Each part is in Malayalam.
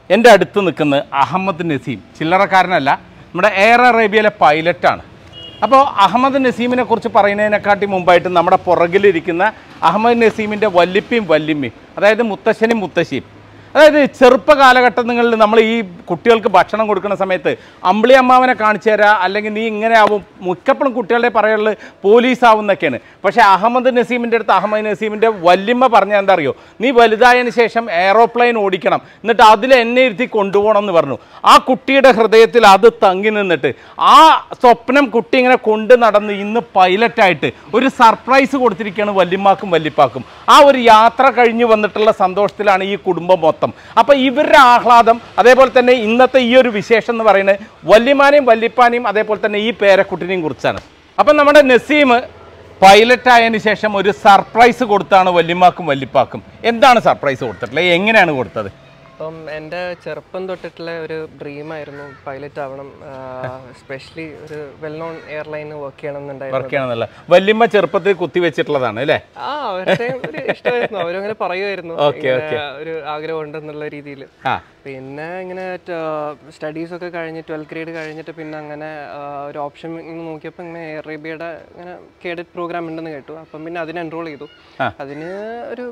എൻ്റെ അടുത്ത് നിൽക്കുന്ന അഹമ്മദ് നസീം ചില്ലറക്കാരനല്ല, നമ്മുടെ എയർ അറേബ്യയിലെ പൈലറ്റാണ്. അപ്പോൾ അഹമ്മദ് നസീമിനെ കുറിച്ച് പറയുന്നതിനെക്കാട്ടി മുമ്പായിട്ട് നമ്മുടെ പുറകിലിരിക്കുന്ന അഹമ്മദ് നസീമിൻ്റെ വല്ലിപ്പയും വല്ലിമ്മയും, അതായത് മുത്തശ്ശനും മുത്തശ്ശിയും, അതായത് ചെറുപ്പ കാലഘട്ടങ്ങളിൽ നമ്മൾ ഈ കുട്ടികൾക്ക് ഭക്ഷണം കൊടുക്കുന്ന സമയത്ത് അമ്പിളി അമ്മാവനെ കാണിച്ചു തരാ, അല്ലെങ്കിൽ നീ ഇങ്ങനെ ആവും, മിക്കപ്പോഴും കുട്ടികളുടെ പറയുള്ളത് പോലീസാവും എന്നൊക്കെയാണ്. പക്ഷേ അഹമ്മദ് നസീമിൻ്റെ അടുത്ത് അഹമ്മദ് നസീമിൻ്റെ വല്യമ്മ പറഞ്ഞാൽ എന്താ അറിയോ, നീ വലുതായതിനു ശേഷം എയറോപ്ലെയിൻ ഓടിക്കണം, എന്നിട്ട് അതിൽ എന്നെ ഇരുത്തി കൊണ്ടുപോകണം എന്ന് പറഞ്ഞു. ആ കുട്ടിയുടെ ഹൃദയത്തിൽ അത് തങ്ങി നിന്നിട്ട് ആ സ്വപ്നം കുട്ടി ഇങ്ങനെ കൊണ്ട് നടന്ന് ഇന്ന് പൈലറ്റായിട്ട് ഒരു സർപ്രൈസ് കൊടുത്തിരിക്കുകയാണ് വല്യമ്മാക്കും വല്യപ്പാക്കും. ആ ഒരു യാത്ര കഴിഞ്ഞ് വന്നിട്ടുള്ള സന്തോഷത്തിലാണ് ഈ കുടുംബം മൊത്തം. അപ്പോൾ ഇവരുടെ ആഹ്ലാദം, അതേപോലെ തന്നെ ഇന്നത്തെ ഈ ഒരു വിശേഷം എന്ന് പറയുന്നത് വല്യമാനെയും വല്യപ്പാനെയും അതേപോലെ തന്നെ ഈ പേരക്കുട്ടിനെയും കുറിച്ചാണ്. അപ്പം നമ്മുടെ നസീം പൈലറ്റ് ആയതിനു ശേഷം ഒരു സർപ്രൈസ് കൊടുത്താണ് വല്യമാക്കും വല്യപ്പാക്കും. എന്താണ് സർപ്രൈസ് കൊടുത്തിട്ടുള്ളത്, എങ്ങനെയാണ് കൊടുത്തത്? അപ്പം എൻ്റെ ചെറുപ്പം തൊട്ടിട്ടുള്ള ഒരു ഡ്രീമായിരുന്നു പൈലറ്റ് ആവണം, എസ്പെഷ്യലി ഒരു വെൽ നോൺ എയർലൈന് വർക്ക് ചെയ്യണമെന്നുണ്ടായിരുന്നു. വല്യമ്മ ചെറുപ്പത്തിൽ കുത്തി വെച്ചിട്ടുള്ളതാണ് അല്ലേ? അവരുടെ ഒരു ഇഷ്ടമായിരുന്നു, അവരങ്ങനെ പറയുമായിരുന്നു ഒരു ആഗ്രഹം ഉണ്ടെന്നുള്ള രീതിയിൽ. പിന്നെ ഇങ്ങനെ സ്റ്റഡീസ് ഒക്കെ കഴിഞ്ഞ് 12th grade കഴിഞ്ഞിട്ട് പിന്നെ അങ്ങനെ ഒരു ഓപ്ഷൻ നോക്കിയപ്പോൾ ഇങ്ങനെ എയർ അറേബ്യയുടെ ഇങ്ങനെ കേഡറ്റ് പ്രോഗ്രാം ഉണ്ടെന്ന് കേട്ടു. അപ്പം പിന്നെ അതിന് എൻറോൾ ചെയ്തു. അതിന് ഒരു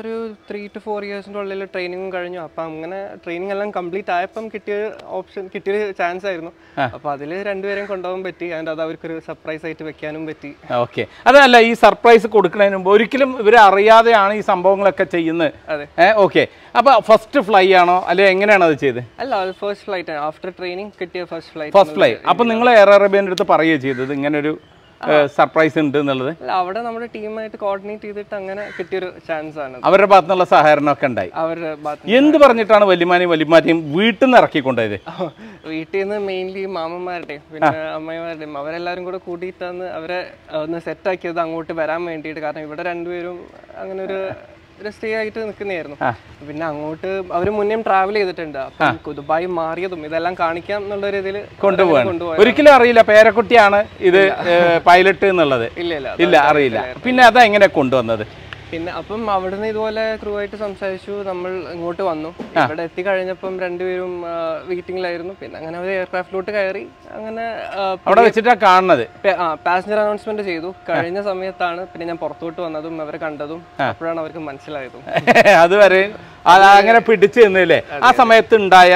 3 to 4 yearsന്റെ ഉള്ളിൽ ട്രെയിനിങ്ങും കഴിഞ്ഞു. അപ്പം അങ്ങനെ ട്രെയിനിങ് എല്ലാം കംപ്ലീറ്റ് ആയപ്പം കിട്ടിയൊരു ചാൻസ് ആയിരുന്നു. അപ്പം അതിൽ രണ്ടുപേരെയും കൊണ്ടുപോകാൻ പറ്റി. അതിൻ്റെ അത് അവർക്കൊരു സർപ്രൈസ് ആയിട്ട് വെക്കാനും പറ്റി. ഓക്കെ, അതല്ല ഈ സർപ്രൈസ് കൊടുക്കുന്നതിന് മുമ്പ് ഒരിക്കലും ഇവർ അറിയാതെയാണ് ഈ സംഭവങ്ങളൊക്കെ ചെയ്യുന്നത്. അതെ, ഓക്കെ. അപ്പോൾ ഫസ്റ്റ് ഫ്ലൈ ആണോ അല്ലെ എങ്ങനെയാണ് അത് ചെയ്തത്? അല്ല, ഫസ്റ്റ് ഫ്ലൈറ്റ് ആണ്. ആഫ്റ്റർ ട്രെയിനിങ് കിട്ടിയ ഫസ്റ്റ് ഫ്ലൈ. അപ്പം നിങ്ങൾ എയർ അറേബ്യൻ്റെ അടുത്ത് പറയുകയോ ചെയ്തത് ഇങ്ങനൊരു സർപ്രൈസ് ഉണ്ട് എന്നുള്ളത്? അല്ല, അവിടെ നമ്മുടെ ടീമായിട്ട് കോർഡിനേറ്റ് ചെയ്തിട്ട് അങ്ങനെ കിട്ടിയൊരു ചാൻസ് ആണ്. അവരുടെ ഭാഗത്തു നിന്നുള്ള സഹകരണമൊക്കെ ഉണ്ടായി. അവരുടെ എന്ത് പറഞ്ഞിട്ടാണ് വല്യമാനെയും വല്യമാരെയും വീട്ടിൽ നിന്ന് ഇറക്കിക്കൊണ്ടത്? വീട്ടിൽ നിന്ന് മെയിൻലി മാമന്മാരുടെയും പിന്നെ അമ്മമാരുടെയും അവരെല്ലാവരും കൂടെ കൂട്ടിയിട്ടാണ് അവരെ ഒന്ന് സെറ്റാക്കിയത് അങ്ങോട്ട് വരാൻ വേണ്ടിയിട്ട്. കാരണം ഇവിടെ രണ്ടുപേരും അങ്ങനെ ഒരു സ്റ്റേ ആയിട്ട് നിൽക്കുന്നതായിരുന്നു. പിന്നെ അങ്ങോട്ട് അവർ മുന്നേ ട്രാവൽ ചെയ്തിട്ടുണ്ട്. അപ്പം ദുബായ് മാറിയതും ഇതെല്ലാം കാണിക്കാം എന്നുള്ള രീതിയിൽ കൊണ്ടുപോകാൻ ഒരിക്കലും അറിയില്ല പേരക്കുട്ടിയാണ് ഇത് പൈലറ്റ് എന്നുള്ളത്. ഇല്ല, അറിയില്ല. പിന്നെ അതാ എങ്ങനെ കൊണ്ടുവന്നത്? പിന്നെ അപ്പം അവിടുന്ന് ഇതുപോലെ ക്രൂ ആയിട്ട് സംസാരിച്ചു. നമ്മൾ ഇങ്ങോട്ട് വന്നു. ഇവിടെ എത്തിക്കഴിഞ്ഞപ്പം രണ്ടുപേരും വെയിറ്റിംഗിലായിരുന്നു. പിന്നെ അങ്ങനെ അവർ എയർക്രാഫ്റ്റിലോട്ട് കയറി. അങ്ങനെ അവിടെ വെച്ചിട്ടാ കാണുന്നത്. പാസഞ്ചർ അനൗൺസ്മെന്റ് ചെയ്തു കഴിഞ്ഞ സമയത്താണ് പിന്നെ ഞാൻ പുറത്തോട്ട് വന്നതും അവരെ കണ്ടതും. അപ്പോഴാണ് അവർക്ക് മനസ്സിലായതും. അതുവരെ അങ്ങനെ പിടിച്ചു നിന്നില്ലേ? ആ സമയത്ത് ഉണ്ടായ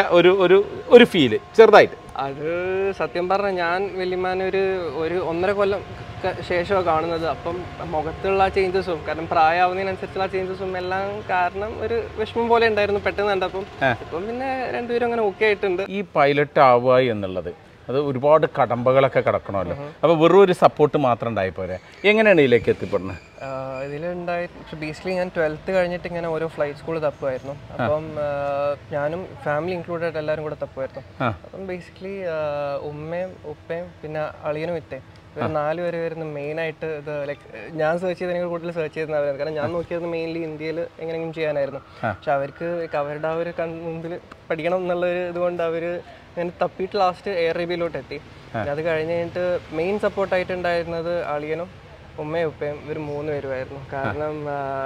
ഒരു ഫീല് ചെറുതായിട്ട്? അത് സത്യം പറഞ്ഞ ഞാൻ വല്യമാനെ ഒരു 1.5 കൊല്ലം ശേഷമാണ് കാണുന്നത്. അപ്പം മുഖത്തുള്ള ചേഞ്ചസും കാരണം പ്രായമാവുന്നതിനനുസരിച്ചുള്ള ചേഞ്ചസും എല്ലാം കാരണം ഒരു വിഷമം പോലെ ഉണ്ടായിരുന്നു പെട്ടെന്ന് കണ്ടപ്പം. ഇപ്പം പിന്നെ രണ്ടുപേരും അങ്ങനെ ഓക്കെ ആയിട്ടുണ്ട്. ഈ പൈലറ്റ് ആവുക എന്നുള്ളത് അത് ഒരുപാട് കടമ്പകളൊക്കെ കിടക്കണമല്ലോ. അപ്പോൾ വെറും ഒരു സപ്പോർട്ട് മാത്രം ഉണ്ടായിപ്പോരെ, എങ്ങനെയാണ് ഇതിലേക്ക് എത്തിപ്പെടുന്നത്? ഇതിലുണ്ടായി ബേസിക്കലി ഞാൻ 12th കഴിഞ്ഞിട്ട് ഇങ്ങനെ ഓരോ ഫ്ലൈറ്റ് സ്കൂൾ തപ്പുമായിരുന്നു. അപ്പം ഞാനും ഫാമിലി ഇൻക്ലൂഡഡ് എല്ലാവരും കൂടെ തപ്പുമായിരുന്നു. അപ്പം ബേസിക്കലി ഉമ്മയും ഉപ്പയും പിന്നെ അളിയനും ഇത്തയും ഇവർ 4 പേര് വരുന്ന മെയിനായിട്ട് ഇത് ലൈക്ക് ഞാൻ സെർച്ച് ചെയ്തതിനേക്കാൾ കൂടുതൽ സെർച്ച് ചെയ്യുന്നവരായിരുന്നു. കാരണം ഞാൻ നോക്കിയത് മെയിൻലി ഇന്ത്യയിൽ എങ്ങനെയെങ്കിലും ചെയ്യാനായിരുന്നു. പക്ഷെ അവർക്ക് അവരുടെ ആ ഒരു മുമ്പിൽ പഠിക്കണം എന്നുള്ളൊരു ഇതുകൊണ്ട് അവർ ഞാൻ തപ്പിയിട്ട് ലാസ്റ്റ് എയർ അറേബ്യയിലോട്ട് എത്തി. അത് കഴിഞ്ഞിട്ട് മെയിൻ സപ്പോർട്ടായിട്ടുണ്ടായിരുന്നത് അളിയനും ഉമ്മയും ഉപ്പയും ഇവർ 3 പേരുമായിരുന്നു. കാരണം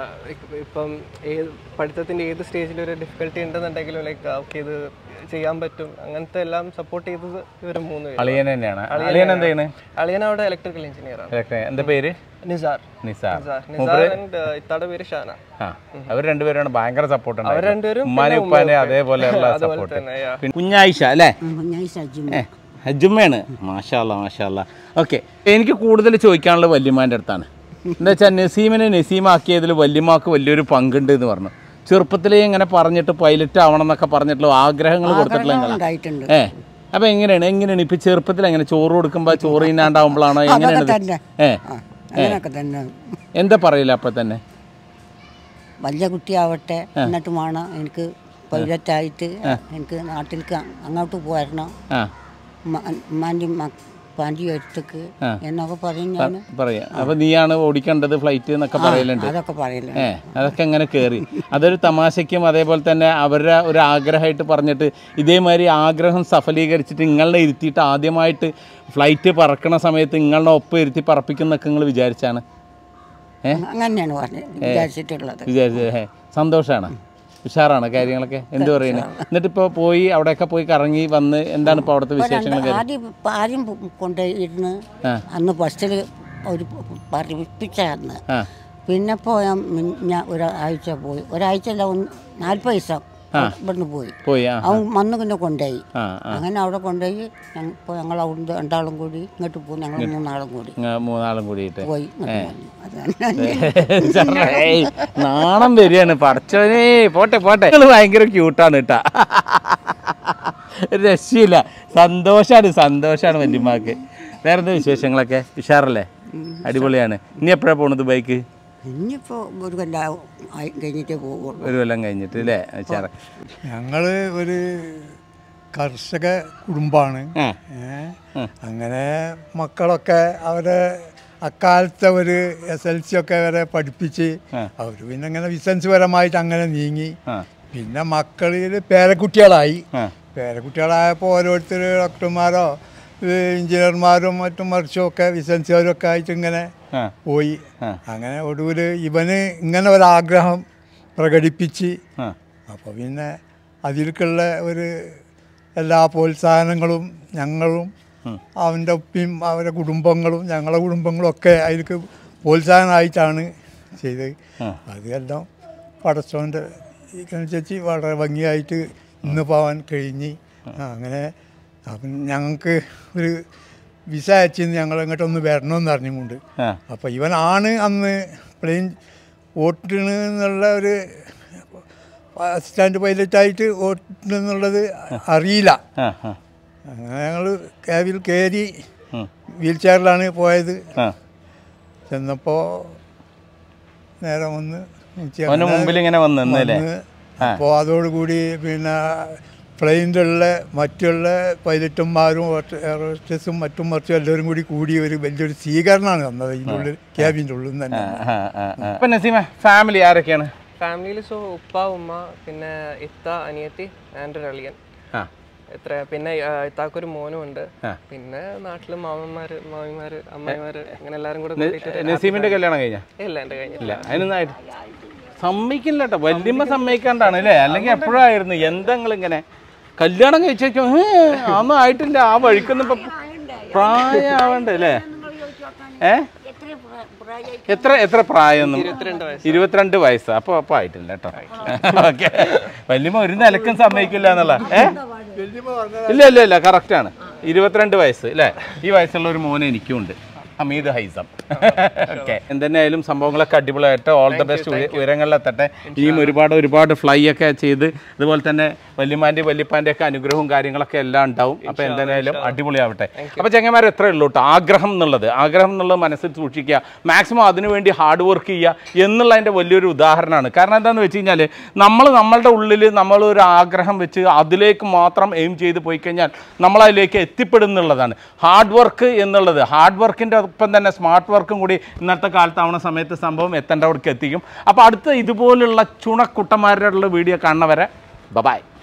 ഇപ്പം പഠിത്തത്തിൻ്റെ ഏത് സ്റ്റേജിലൊരു ഡിഫിക്കൽട്ടി ഉണ്ടെന്നുണ്ടെങ്കിലും ലൈക്ക് ഓക്കെ ഇത് ചെയ്യാൻ പറ്റും അങ്ങനത്തെ എല്ലാം സപ്പോർട്ട് ചെയ്തത് ഇവർ 3 പേര്. അളിയൻ അവിടെ ഇലക്ട്രിക്കൽ എഞ്ചിനീയർ ആണ്. എന്താ പേര്? നിസാർ. ഇത്താടെ പേര് ഷാന. അവർ രണ്ടുപേരാണ് ഭയങ്കര സപ്പോർട്ട്. അവർ രണ്ടുപേരും അതേപോലെയുള്ള സപ്പോർട്ട്. കുഞ്ഞായിഷ അല്ലേ? ഹജ്ജുമ്മയാണ്. മാഷാ അല്ലാ. ഓക്കെ, എനിക്ക് കൂടുതൽ ചോദിക്കാനുള്ളത് വല്യമാൻ്റെ അടുത്താണ്. എന്താ വെച്ചാൽ നസീമിനെ നസീമാക്കിയതിൽ വല്യമാക്ക് വലിയൊരു പങ്കുണ്ട് എന്ന് പറഞ്ഞു. ചെറുപ്പത്തിലേ ഇങ്ങനെ പറഞ്ഞിട്ട് പൈലറ്റ് ആവണം എന്നൊക്കെ പറഞ്ഞിട്ടുള്ള ആഗ്രഹങ്ങൾ കൊടുത്തിട്ടുള്ള അപ്പൊ എങ്ങനെയാണ് ഇപ്പൊ ചെറുപ്പത്തിൽ എങ്ങനെ ചോറ് കൊടുക്കുമ്പോ ചോറ് തിന്നാണ്ടാവുമ്പോഴാണോ എങ്ങനെയാണ്? എന്താ പറയില്ല അപ്പൊ തന്നെ വലിയ കുട്ടിയാവട്ടെ എന്നിട്ട് വേണം എനിക്ക് പൈലറ്റായിട്ട് എനിക്ക് നാട്ടിലേക്ക് അങ്ങോട്ട് പോരണം, പാൻറ്റി അടുത്തേക്ക് എന്നൊക്കെ പറയാം. അപ്പൊ നീയാണ് ഓടിക്കേണ്ടത് ഫ്ലൈറ്റ് എന്നൊക്കെ പറയലുണ്ട്. അതൊക്കെ എങ്ങനെ കയറി? അതൊരു തമാശയ്ക്കും അതേപോലെ തന്നെ അവരുടെ ഒരു ആഗ്രഹമായിട്ട് പറഞ്ഞിട്ട് ഇതേമാതിരി ആഗ്രഹം സഫലീകരിച്ചിട്ട് നിങ്ങളെ ഇരുത്തിയിട്ട് ആദ്യമായിട്ട് ഫ്ലൈറ്റ് പറക്കണ സമയത്ത് നിങ്ങളുടെ ഒപ്പം ഇരുത്തി പറപ്പിക്കുന്നൊക്കെ നിങ്ങൾ വിചാരിച്ചാണ്? അങ്ങനെയാണ് വിചാരിച്ചിട്ടുള്ളത്. സന്തോഷമാണ്. ഉഷാറാണ് കാര്യങ്ങളൊക്കെ എന്ത് പറയുന്നത്? എന്നിട്ടിപ്പോൾ പോയി അവിടെയൊക്കെ പോയി കറങ്ങി വന്ന് എന്താണ് ഇപ്പോൾ അവിടുത്തെ വിശേഷങ്ങൾ? ആദ്യം കൊണ്ടുപോയിരുന്ന് അന്ന് ബസ്സിൽ ഒരു പഠിപ്പിച്ചായിരുന്നു. പിന്നെ പോയാൽ ഞാൻ ഒരാഴ്ച പോയി, ഒരാഴ്ചയല്ല 40 ദിവസം ഇവിടുന്ന് പോയി. അവൻ വന്ന് പിന്നെ കൊണ്ടുപോയി. അങ്ങനെ അവിടെ കൊണ്ടുപോയി ഇപ്പോൾ ഞങ്ങൾ അവിടുന്ന് 2 ആളും കൂടി ഇങ്ങോട്ട് പോകും. ഞങ്ങൾ 3 ആളും കൂടിയിട്ട് പോയി. നാണം വരികയാണ് പഠിച്ചവനേ. പോട്ടെ ഭയങ്കര ക്യൂട്ടാണ് കേട്ടാ, രക്ഷയില്ല. സന്തോഷാണ് വല്യമ്മക്ക്. വേറെന്താ വിശേഷങ്ങളൊക്കെ? ഉഷാറല്ലേ? അടിപൊളിയാണ്. ഇനി എപ്പോഴാണ് പോണത് ബൈക്ക്? ഇനിയിപ്പോ ഒരു കൊല്ലം കഴിഞ്ഞിട്ടേ പോകുള്ളൂ. ഒരു കൊല്ലം കഴിഞ്ഞിട്ട് അല്ലേ? ഞങ്ങൾ ഒരു കർഷക കുടുംബമാണ്. അങ്ങനെ മക്കളൊക്കെ അവരെ അക്കാലത്തെ ഒരു SLC ഒക്കെ വരെ പഠിപ്പിച്ച് അവർ പിന്നെ അങ്ങനെ ബിസിനസ് പരമായിട്ട് അങ്ങനെ നീങ്ങി. പിന്നെ മക്കളിൽ പേരക്കുട്ടികളായപ്പോൾ ഓരോരുത്തർ ഡോക്ടർമാരോ എഞ്ചിനീയർമാരും മറ്റും മറിച്ചും ഒക്കെ ബിസിനസ്സുകാരും ഒക്കെ ആയിട്ട് ഇങ്ങനെ പോയി. അങ്ങനെ ഒടുവിൽ ഇവന് ഇങ്ങനെ ഒരാഗ്രഹം പ്രകടിപ്പിച്ച് അപ്പോൾ പിന്നെ അതിലേക്കുള്ള ഒരു എല്ലാ പ്രോത്സാഹനങ്ങളും ഞങ്ങളും അവൻ്റെ ഉപ്പയും അവരുടെ കുടുംബങ്ങളും ഞങ്ങളുടെ കുടുംബങ്ങളും ഒക്കെ അതിലേക്ക് പ്രോത്സാഹനമായിട്ടാണ് ചെയ്തത്. അതെല്ലാം പടച്ചോൻ്റെ ഇതിനനുസരിച്ച് വളരെ ഭംഗിയായിട്ട് ഇന്ന് പോകാൻ കഴിഞ്ഞ്. അങ്ങനെ അപ്പം ഞങ്ങൾക്ക് ഒരു വിസ അയച്ചിന്ന് ഞങ്ങൾ ഇങ്ങോട്ടൊന്ന് വരണമെന്ന് അറിഞ്ഞുകൊണ്ട്. അപ്പോൾ ഇവനാണ് അന്ന് പ്ലെയിൻ ഓട്ടണെന്നുള്ള ഒരു അസിസ്റ്റൻ്റ് പൈലറ്റായിട്ട് ഓട്ടണെന്നുള്ളത് അറിയില്ല. അങ്ങനെ ഞങ്ങൾ ക്യാബിൽ കയറി വീൽ ചെയറിലാണ് പോയത്. ചെന്നപ്പോൾ നേരെ വന്ന് മുമ്പിൽ ഇങ്ങനെ വന്ന് അപ്പോൾ അതോടുകൂടി പിന്നെ പ്ലെയിനിൻ്റെ ഉള്ള മറ്റുള്ള പൈലറ്റുമാരും എയറോസ്റ്റസും മറ്റും മറിച്ചും എല്ലാവരും കൂടി ഒരു വലിയൊരു സ്വീകരണമാണ് തന്നത് ഇതിൻ്റെ ഉള്ളിൽ, ക്യാബിൻ്റെ ഉള്ളിൽ തന്നെ. ഫാമിലി ആരൊക്കെയാണ്? ഫാമിലിയിൽ ഉപ്പ ഉമ്മ പിന്നെ ഇത്ത അനിയത്തി ആൻഡ് ഒരു അളിയൻ. പിന്നെ ഇത്താക്കൊരു മോനും ഉണ്ട്. പിന്നെ നാട്ടില് മാമന്മാര് മാമിമാര് അമ്മായിമാര് അങ്ങനെ എല്ലാരും കൂടെ. നസീമിന്റെ കല്യാണം കഴിഞ്ഞാ? ഇല്ല, എന്റെ കഴിഞ്ഞില്ല. അതിനൊന്നായിട്ട് സമ്മതിക്കില്ല കേട്ടോ. വല്യമ്മ സമ്മതിക്കാണ്ടാണ് അല്ലേ? അല്ലെങ്കിൽ എപ്പോഴായിരുന്നു എന്തെങ്കിലും ഇങ്ങനെ കല്യാണം കഴിച്ചോ? ഒന്നും ആയിട്ടില്ല. ആ വഴിക്കൊന്നും ഇപ്പൊ പ്രായമാവണ്ടേ അല്ലേ? എത്ര പ്രായം? 22 വയസ്സ്. അപ്പൊ ആയിട്ടില്ല കേട്ടോ. ഓക്കെ. വല്യമ്മ ഒരു നിലക്കും സമ്മതിക്കില്ല എന്നുള്ള ഇല്ല കറക്റ്റാണ്. 22 വയസ്സ് അല്ലേ? ഈ വയസ്സുള്ള ഒരു മോനെ എനിക്കും ഉണ്ട്, ഹമീദ് ഹൈസം. ഓക്കെ. എന്തെന്നായാലും സംഭവങ്ങളൊക്കെ അടിപൊളിയായിട്ട് ഓൾ ദ ബെസ്റ്റ്. ഉയരങ്ങളിലെത്തട്ടെ. ഇനിയും ഒരുപാട് ഫ്ലൈ ഒക്കെ ചെയ്ത് അതുപോലെ തന്നെ വല്യമാൻ്റെ വല്യപ്പാൻ്റെ ഒക്കെ അനുഗ്രഹവും കാര്യങ്ങളൊക്കെ എല്ലാം ഉണ്ടാവും. അപ്പോൾ എന്തായാലും അടിപൊളിയാവട്ടെ. അപ്പോൾ ചെങ്ങന്മാർ എത്രയേ ഉള്ളൂ കേട്ടോ. ആഗ്രഹം എന്നുള്ളത് മനസ്സിൽ സൂക്ഷിക്കുക. മാക്സിമം അതിനുവേണ്ടി ഹാർഡ് വർക്ക് ചെയ്യുക എന്നുള്ളതിൻ്റെ വലിയൊരു ഉദാഹരണമാണ്. കാരണം എന്താണെന്ന് വെച്ച് കഴിഞ്ഞാൽ നമ്മളുടെ ഉള്ളിൽ നമ്മളൊരു ആഗ്രഹം വെച്ച് അതിലേക്ക് മാത്രം എയിം ചെയ്ത് പോയി കഴിഞ്ഞാൽ നമ്മളതിലേക്ക് എത്തിപ്പെടുന്നുള്ളതാണ് ഹാർഡ് വർക്ക് എന്നുള്ളത്. ഹാർഡ് വർക്കിൻ്റെ ഒപ്പം തന്നെ സ്മാർട്ട് വർക്കും കൂടി ഇന്നത്തെ കാലത്താവുന്ന സമയത്ത് സംഭവം എത്തേണ്ടവർക്ക് എത്തിക്കും. അപ്പോൾ അടുത്ത ഇതുപോലുള്ള ചുണക്കുട്ടന്മാരുടെ വീഡിയോ കാണുന്നവരെ ബൈ.